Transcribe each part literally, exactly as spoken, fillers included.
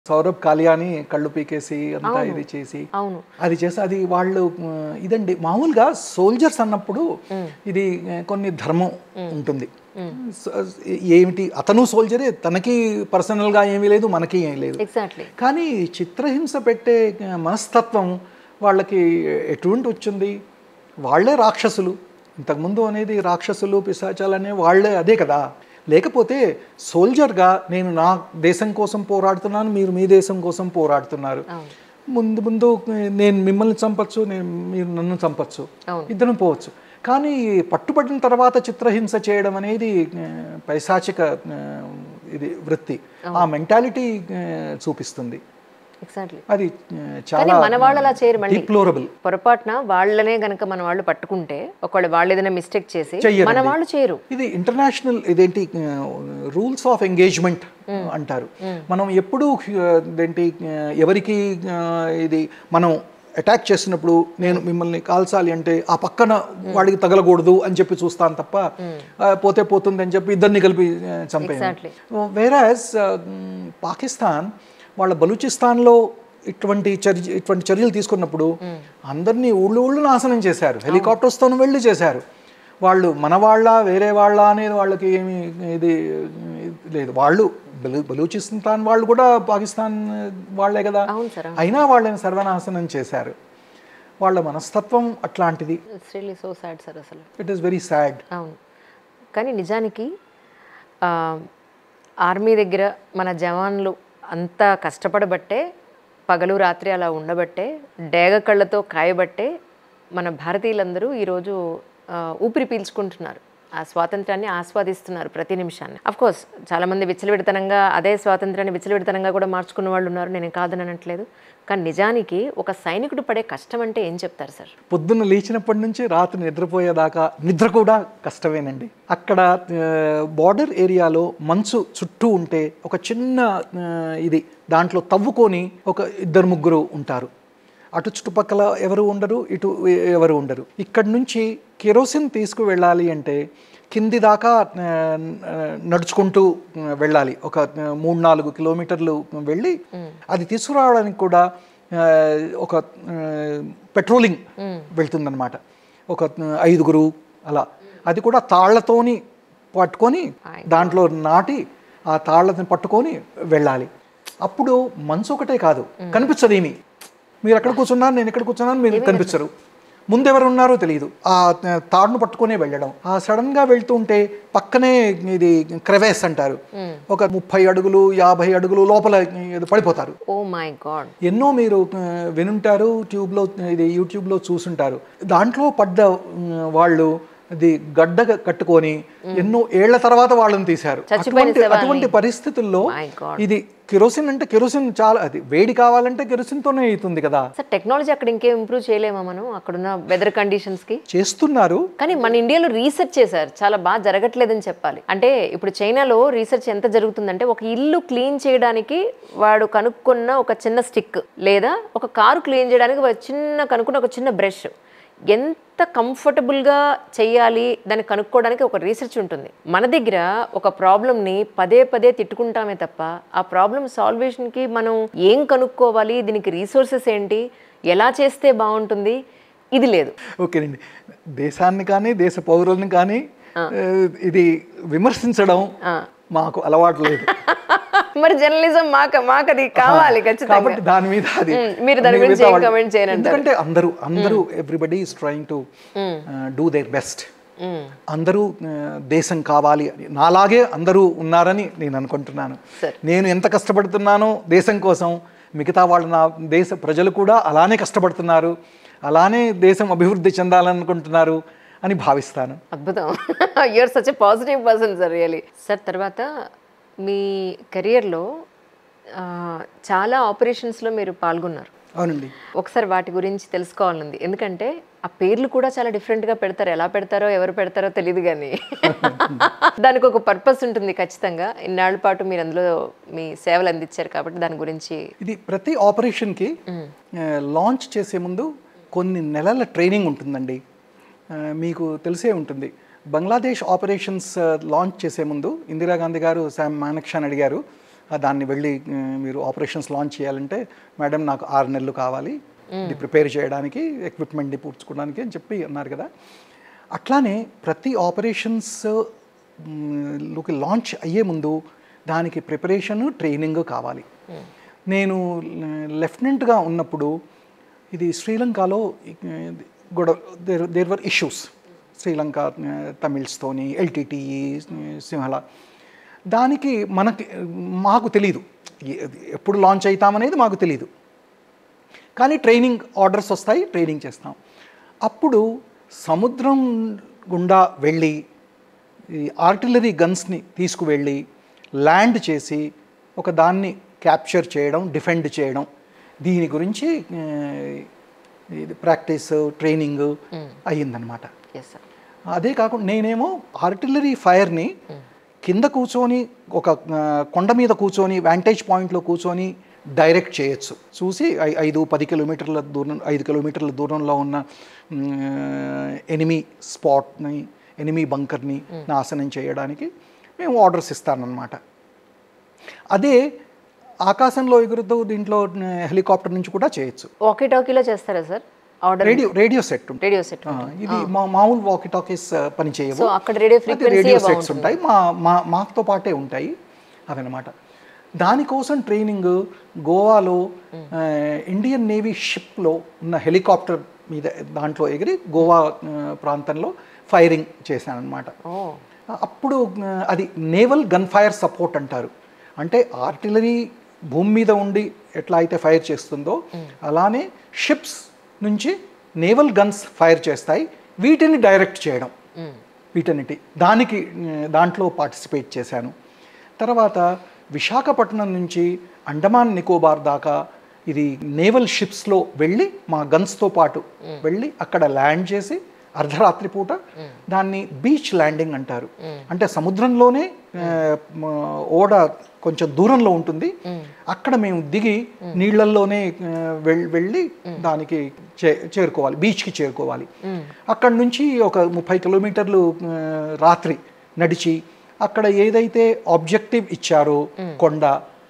సౌరభ్ కాలియాని కళ్ళు పీకేసి అంతా ఇది చేసి అది చేసి అది వాళ్ళు ఇదండి మామూలుగా సోల్జర్స్ అన్నప్పుడు ఇది కొన్ని ధర్మం ఉంటుంది. ఏమిటి అతను సోల్జరే, తనకి పర్సనల్గా ఏమీ లేదు, మనకి ఏమీ లేదు. కానీ చిత్రహింస పెట్టే మనస్తత్వం వాళ్ళకి ఎటువంటి వచ్చింది? వాళ్ళే రాక్షసులు. ఇంతకుముందు అనేది రాక్షసులు పిశాచాలు అనే వాళ్ళే అదే కదా. లేకపోతే సోల్జర్గా నేను నా దేశం కోసం పోరాడుతున్నాను, మీరు మీ దేశం కోసం పోరాడుతున్నారు. ముందు ముందు నేను మిమ్మల్ని చంపచ్చు, నేను మీరు నన్ను చంపచ్చు, ఇద్దరం పోవచ్చు. కానీ పట్టుబడిన తర్వాత చిత్రహింస చేయడం అనేది పైశాచిక ఇది వృత్తి, ఆ మెంటాలిటీ చూపిస్తుంది. అది చాలా మన వాళ్ళు అలా చేయరు. డిప్లోరబుల్. పొరపాటున వాళ్ళనే గనక మన వాళ్ళు పట్టుకుంటే ఒకవేళ వాళ్ళు ఏదైనా మిస్టేక్ చేసి మన వాళ్ళు చేయరు. ఇది ఇంటర్నేషనల్ ఇదేంటి రూల్స్ ఆఫ్ ఎంగేజ్మెంట్ అంటారు. మనం ఎప్పుడు ఇదేంటి ఎవరికి ఇది మనం అటాక్ చేసినప్పుడు నేను మిమ్మల్ని కాల్చాలి అంటే ఆ పక్కన వాడికి తగలకూడదు అని చెప్పి చూస్తాను తప్ప పోతే పోతుంది అని చెప్పి ఇద్దరిని కలిపి చంపేయాలి. వేరాజ్ పాకిస్తాన్ వాళ్ళ బలూచిస్తాన్లో ఇటువంటి చర్య ఇటువంటి చర్యలు తీసుకున్నప్పుడు అందరినీ ఊళ్ళు ఊళ్ళు నాశనం చేశారు, హెలికాప్టర్స్తో వెళ్ళి చేశారు. వాళ్ళు మన వాళ్ళ వేరే వాళ్ళ అనేది వాళ్ళకి ఏమి ఇది లేదు. వాళ్ళు బలూ బలూచిస్తాన్ వాళ్ళు కూడా పాకిస్తాన్ వాళ్ళే కదా, అయినా వాళ్ళని సర్వనాశనం చేశారు. వాళ్ళ మనస్తత్వం అట్లాంటిది. It is very sad. అవును, కానీ నిజానికి ఆర్మీ దగ్గర మన జవాన్లు అంతా కష్టపడబట్టే, పగలు రాత్రి అలా ఉండబట్టే, డేగ కళ్ళతో కాయబట్టే మన భారతీయులందరూ ఈరోజు ఊపిరి పీల్చుకుంటున్నారు, ఆ స్వాతంత్రాన్ని ఆస్వాదిస్తున్నారు ప్రతి నిమిషాన్ని. అఫ్కోర్స్ చాలామంది విచ్చలవిడితనంగా అదే స్వాతంత్రాన్ని విచ్చలవిడితనంగా కూడా మార్చుకున్న వాళ్ళు ఉన్నారు, నేను కాదని అనట్లేదు. కానీ నిజానికి ఒక సైనికుడు పడే కష్టం అంటే ఏం చెప్తారు సార్? పొద్దున్న లేచినప్పటి నుంచి రాత్రి నిద్రపోయేదాకా నిద్ర కూడా కష్టమేనండి. అక్కడ బార్డర్ ఏరియాలో మంచు చుట్టూ ఉంటే ఒక చిన్న ఇది దాంట్లో తవ్వుకొని ఒక ఇద్దరు ముగ్గురు ఉంటారు. అటు చుట్టుపక్కల ఎవరు ఉండరు, ఇటు ఎవరు ఉండరు. ఇక్కడి నుంచి కెరోసిన్ తీసుకు వెళ్ళాలి అంటే కింది దాకా నడుచుకుంటూ వెళ్ళాలి. ఒక మూడు నాలుగు కిలోమీటర్లు వెళ్ళి అది తీసుకురావడానికి కూడా ఒక పెట్రోలింగ్ వెళ్తుందన్నమాట. ఒక ఐదుగురు అలా, అది కూడా తాళ్లతోని పట్టుకొని దాంట్లో నాటి ఆ తాళ్లని పట్టుకొని వెళ్ళాలి. అప్పుడు మంచు ఒకటే కాదు, కనిపించదు ఏమి. మీరు ఎక్కడ కూర్చున్నారు, నేను ఎక్కడ కూర్చున్నాను, మీరు కనిపించరు. ముందెవరు ఉన్నారో తెలియదు. ఆ తాడును పట్టుకునే వెళ్ళడం. ఆ సడన్ గా వెళ్తుంటే పక్కనే ఇది క్రెవేస్ అంటారు, ఒక ముప్పై అడుగులు యాభై అడుగులు లోపల పడిపోతారు. Oh my God. ఎన్నో మీరు వినుంటారు, ట్యూబ్ లో ఇది యూట్యూబ్ లో చూసుంటారు. దాంట్లో పడ్డ వాళ్ళు అది గడ్డ కట్టుకొని ఎన్నో ఏళ్ల తర్వాత వాళ్ళని తీశారు. అటువంటి అటువంటి పరిస్థితుల్లో ఇది కెరోసిన్ అంటే కెరోసిన్ చాలా, అది వేడి కావాలంటే కెరోసిన్ తోనే అవుతుంది కదా. టెక్నాలజీ అక్కడ ఇంకేం ఇంప్రూవ్ చేయలేమా మనం? అక్కడున్న వెదర్ కండిషన్స్ కి చేస్తున్నారు, కానీ మన ఇండియాలో రీసెర్చ్ చేశారు, చాలా బాగా జరగట్లేదని చెప్పాలి. అంటే ఇప్పుడు చైనాలో రీసెర్చ్ ఎంత జరుగుతుందంటే, ఒక ఇల్లు క్లీన్ చేయడానికి వాడు కనుక్కున్న ఒక చిన్న స్టిక్, లేదా ఒక కారు క్లీన్ చేయడానికి ఒక చిన్న కనుక్కున్న ఒక చిన్న బ్రష్, ఎంత కంఫర్టబుల్గా చేయాలి దాన్ని కనుక్కోవడానికి ఒక రీసెర్చ్ ఉంటుంది. మన దగ్గర ఒక ప్రాబ్లమ్ని పదే పదే తిట్టుకుంటామే తప్ప ఆ ప్రాబ్లమ్ సాల్వేషన్కి మనం ఏం కనుక్కోవాలి, దీనికి రీసోర్సెస్ ఏంటి, ఎలా చేస్తే బాగుంటుంది, ఇది లేదు. ఓకేనండి, దేశాన్ని కానీ దేశ పౌరుల్ని కానీ ఇది విమర్శించడం మాకు అలవాటు లేదు. మరి జర్నలిజం మాకు మాకు అది కావాలి ఖచ్చితంగా. దాని మీద అది మీరు దాని గురించి ఏం కామెంట్ చేయండి. ఎందుకంటే అందరూ అందరూ everybody is trying to do their best. అందరూ దేశం కావాలి అని నాలాగే అందరూ ఉన్నారని నేను అనుకుంటున్నాను. నేను ఎంత కష్టపడుతున్నానో దేశం కోసం, మిగతా వాళ్ళ నా దేశ ప్రజలు కూడా అలానే కష్టపడుతున్నారు, అలానే దేశం అభివృద్ధి చెందాలనుకుంటున్నారు అని భావిస్తాను. అద్భుతం. You are such a positive person sir, really. Sir, తర్వాత మీ కెరియర్లో చాలా ఆపరేషన్స్లో మీరు పాల్గొన్నారు. అవునండి. ఒకసారి వాటి గురించి తెలుసుకోవాలండి, ఎందుకంటే ఆ పేర్లు కూడా చాలా డిఫరెంట్గా పెడతారు. ఎలా పెడతారో ఎవరు పెడతారో తెలియదు, కానీ దానికి ఒక పర్పస్ ఉంటుంది ఖచ్చితంగా. ఇన్నాళ్ళ పాటు మీరు అందులో మీ సేవలు అందించారు కాబట్టి దాని గురించి. ఇది ప్రతి ఆపరేషన్కి లాంచ్ చేసే ముందు కొన్ని నెలల ట్రైనింగ్ ఉంటుందండి. మీకు తెలిసే ఉంటుంది, బంగ్లాదేశ్ ఆపరేషన్స్ లాంచ్ చేసే ముందు ఇందిరాగాంధీ గారు శామ్ మానెక్షాని అడిగారు, దాన్ని వెళ్ళి మీరు ఆపరేషన్స్ లాంచ్ చేయాలంటే మేడం నాకు ఆరు నెలలు కావాలి ఇది ప్రిపేర్ చేయడానికి, ఎక్విప్మెంట్ని పూడ్చుకోవడానికి అని చెప్పి అన్నారు కదా. అట్లానే ప్రతి ఆపరేషన్స్ లోకి లాంచ్ అయ్యే ముందు దానికి ప్రిపరేషను ట్రైనింగ్ కావాలి. నేను లెఫ్టినెంట్గా ఉన్నప్పుడు ఇది శ్రీలంకలో గొడవ there there were issues, Sri Lanka తమిళ్స్తోని, ఎల్టీటీఈ, సింహళ. దానికి మనకి మాకు తెలీదు ఎప్పుడు లాంచ్ అవుతామనేది మాకు తెలీదు, కానీ ట్రైనింగ్ ఆర్డర్స్ వస్తాయి, ట్రైనింగ్ చేస్తాం. అప్పుడు సముద్రం గుండా వెళ్ళి ఈ ఆర్టిలరీ గన్స్ని తీసుకువెళ్ళి ల్యాండ్ చేసి ఒక దాన్ని క్యాప్చర్ చేయడం, డిఫెండ్ చేయడం, దీని గురించి ఇది ప్రాక్టీస్ ట్రైనింగ్ అయ్యిందనమాట. అదే కాకుండా నేనేమో ఆర్టిలరీ ఫైర్ని కింద కూర్చొని ఒక కొండ మీద కూర్చొని వ్యాంటేజ్ పాయింట్లో కూర్చొని డైరెక్ట్ చేయొచ్చు. చూసి ఐదు పది కిలోమీటర్ల దూరం ఐదు కిలోమీటర్ల దూరంలో ఉన్న ఎనిమీ స్పాట్ని, ఎనిమీ బంకర్ని నాశనం చేయడానికి మేము ఆర్డర్స్ ఇస్తానన్నమాట. అదే ఆకాశంలో ఎగురుతూ దీంట్లో హెలికాప్టర్ నుంచి కూడా చేయొచ్చు. వాకీ టాకీలో చేస్తారా sir? Radio radio set radio set ఇది మామూలు వాకీ టాకీస్ పని చేయవు, అక్కడ రేడియో ఫ్రీక్వెన్సీ రేడియో సెట్స్ ఉంటాయి, మా మా మాతో పాటే ఉంటాయి అవన్నమాట. దానికోసం ట్రైనింగ్ గోవాలో ఇండియన్ నేవీ షిప్లో ఉన్న హెలికాప్టర్ మీద దాంట్లో ఎగిరి గోవా ప్రాంతంలో ఫైరింగ్ చేశానన్నమాట. అప్పుడు అది నేవల్ గన్ ఫైర్ సపోర్ట్ అంటారు. అంటే ఆర్టిలరీ భూమి మీద ఉండి ఎట్లా అయితే ఫైర్ చేస్తుందో అలానే షిప్స్ నుంచి నేవల్ గన్స్ ఫైర్ చేస్తాయి, వీటిని డైరెక్ట్ చేయడం, వీటన్నిటి దానికి దాంట్లో పార్టిసిపేట్ చేశాను. తర్వాత విశాఖపట్నం నుంచి అండమాన్ నికోబార్ దాకా ఇది నేవల్ షిప్స్లో వెళ్ళి మా గన్స్తో పాటు వెళ్ళి అక్కడ ల్యాండ్ చేసి అర్ధరాత్రి పూట దాన్ని బీచ్ ల్యాండింగ్ అంటారు. అంటే సముద్రంలోనే ఓడ కొంచెం దూరంలో ఉంటుంది, అక్కడ మేము దిగి నీళ్లల్లోనే వెళ్ళి దానికి చేరుకోవాలి, బీచ్కి చేరుకోవాలి. అక్కడ నుంచి ఒక ముప్పై కిలోమీటర్లు రాత్రి నడిచి అక్కడ ఏదైతే ఆబ్జెక్టివ్ ఇచ్చారో కొండ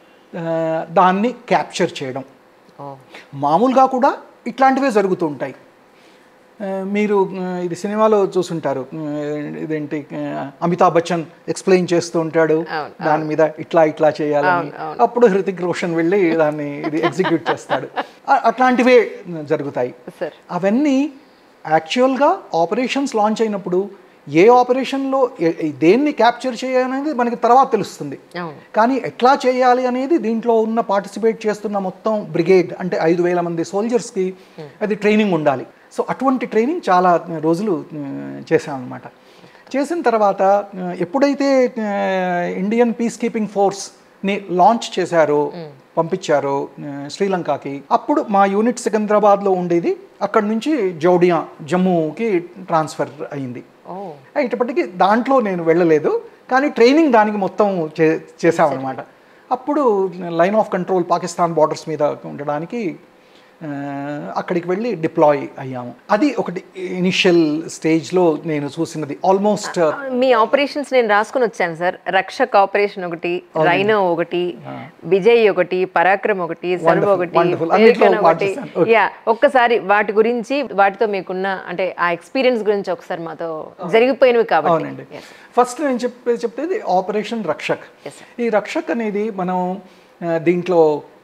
దాన్ని క్యాప్చర్ చేయడం. మామూలుగా కూడా ఇట్లాంటివే జరుగుతూ ఉంటాయి. మీరు ఇది సినిమాలో చూసుంటారు, ఇదేంటి అమితాబ్ బచ్చన్ ఎక్స్ప్లెయిన్ చేస్తూ ఉంటాడు దాని మీద ఇట్లా ఇట్లా చేయాలని, అప్పుడు హృతిక్ రోషన్ వెళ్ళి దాన్ని ఇది ఎగ్జిక్యూట్ చేస్తాడు. అట్లాంటివే జరుగుతాయి. అవన్నీ యాక్చువల్గా ఆపరేషన్స్ లాంచ్ అయినప్పుడు ఏ ఆపరేషన్లో దేన్ని క్యాప్చర్ చేయాలనేది మనకి తర్వాత తెలుస్తుంది, కానీ ఎట్లా చేయాలి అనేది దీంట్లో ఉన్న పార్టిసిపేట్ చేస్తున్న మొత్తం బ్రిగేడ్ అంటే ఐదు వేల మంది సోల్జర్స్కి అది ట్రైనింగ్ ఉండాలి. సో అటువంటి ట్రైనింగ్ చాలా రోజులు చేశామన్నమాట. చేసిన తర్వాత ఎప్పుడైతే ఇండియన్ పీస్ కీపింగ్ ఫోర్స్ని లాంచ్ చేశారో, పంపించారో శ్రీలంకకి, అప్పుడు మా యూనిట్ సికింద్రాబాద్లో ఉండేది, అక్కడ నుంచి జౌడియా జమ్మూకి ట్రాన్స్ఫర్ అయింది. ఇప్పటికీ దాంట్లో నేను వెళ్ళలేదు, కానీ ట్రైనింగ్ దానికి మొత్తం చే చేసామన్నమాట. అప్పుడు line of control Pakistan borders మీద ఉండడానికి అక్కడికి వెళ్ళి డిప్లాయ్ అయ్యాము. అది ఒకటి ఇనిషియల్ స్టేజ్లో నేను చూసినది. ఆల్మోస్ట్ మీ ఆపరేషన్స్ నేను రాసుకుని వచ్చాను సార్. రక్షక్ ఆపరేషన్ ఒకటి, రైనో ఒకటి, విజయ్ ఒకటి, పరాక్రమ్ ఒకటి, సర్వ్ ఒకటి. యా, ఒక్కసారి వాటి గురించి, వాటితో మీకున్న అంటే ఆ ఎక్స్పీరియన్స్ గురించి ఒకసారి మాతో జరిగిపోయినవి కాబట్టి. ఫస్ట్ నేను చెప్పే చెప్పేది ఆపరేషన్ రక్షక్. ఈ రక్షక్ అనేది మనం దీంట్లో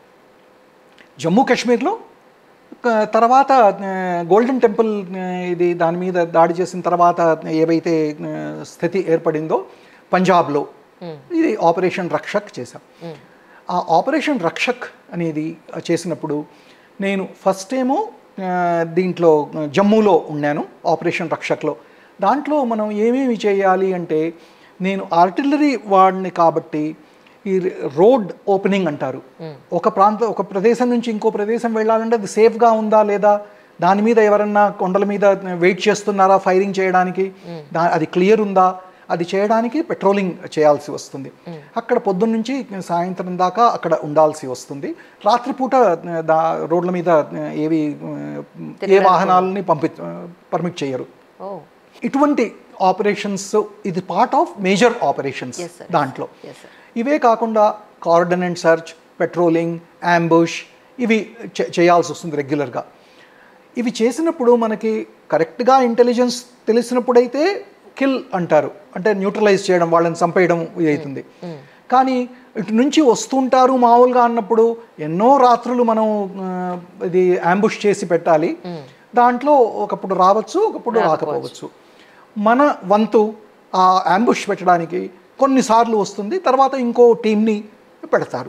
జమ్మూ కాశ్మీర్లో తర్వాత గోల్డెన్ టెంపుల్ ఇది దాని మీద దాడి చేసిన తర్వాత ఏవైతే స్థితి ఏర్పడిందో పంజాబ్లో ఇది ఆపరేషన్ రక్షక్ చేశాం. ఆ ఆపరేషన్ రక్షక్ అనేది చేసినప్పుడు నేను ఫస్ట్ ఏమో దీంట్లో జమ్మూలో ఉన్నాను ఆపరేషన్ రక్షక్లో. దాంట్లో మనం ఏమేమి చేయాలి అంటే, నేను ఆర్టిలరీ వాడిని కాబట్టి ఈ రోడ్ ఓపెనింగ్ అంటారు. ఒక ప్రాంతం ఒక ప్రదేశం నుంచి ఇంకో ప్రదేశం వెళ్ళాలంటే అది సేఫ్గా ఉందా లేదా, దాని మీద ఎవరన్నా కొండల మీద వెయిట్ చేస్తున్నారా ఫైరింగ్ చేయడానికి, దా అది క్లియర్ ఉందా, అది చేయడానికి పెట్రోలింగ్ చేయాల్సి వస్తుంది. అక్కడ పొద్దున్న నుంచి సాయంత్రం దాకా అక్కడ ఉండాల్సి వస్తుంది. రాత్రిపూట దా రోడ్ల మీద ఏవి ఏ వాహనాలని పంపి పర్మిట్ చేయరు. ఇటువంటి ఆపరేషన్స్ ఇది పార్ట్ ఆఫ్ మేజర్ ఆపరేషన్స్. దాంట్లో ఇవే కాకుండా కోఆర్డినేట్ సర్చ్, పెట్రోలింగ్, అంబుష్ ఇవి చే- చేయాల్సి వస్తుంది రెగ్యులర్గా. ఇవి చేసినప్పుడు మనకి కరెక్ట్గా ఇంటెలిజెన్స్ తెలిసినప్పుడైతే కిల్ అంటారు, అంటే న్యూట్రలైజ్ చేయడం, వాళ్ళని చంపేయడం ఇది అవుతుంది. కానీ ఇటు నుంచి వస్తుంటారు మామూలుగా అన్నప్పుడు ఎన్నో రాత్రులు మనం ఆ, ఇది అంబుష్ చేసి పెట్టాలి. దాంట్లో ఒకప్పుడు రావచ్చు, ఒకప్పుడు రాకపోవచ్చు. మన వంతు ఆ అంబుష్ పెట్టడానికి కొన్నిసార్లు వస్తుంది, తర్వాత ఇంకో టీంని పెడతారు.